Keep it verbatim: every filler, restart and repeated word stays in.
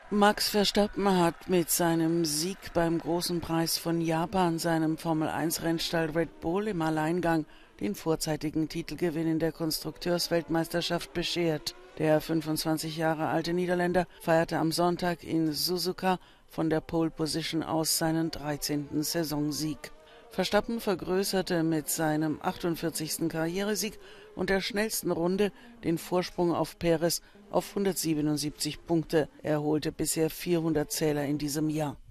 Max Verstappen hat mit seinem Sieg beim Großen Preis von Japan seinem Formel eins Rennstall Red Bull im Alleingang den vorzeitigen Titelgewinn in der Konstrukteursweltmeisterschaft beschert. Der fünfundzwanzig Jahre alte Niederländer feierte am Sonntag in Suzuka von der Pole Position aus seinen dreizehnten Saisonsieg. Verstappen vergrößerte mit seinem achtundvierzigsten Karrieresieg und der schnellsten Runde den Vorsprung auf Perez auf hundertsiebenundsiebzig Punkte. Er holte bisher vierhundert Zähler in diesem Jahr.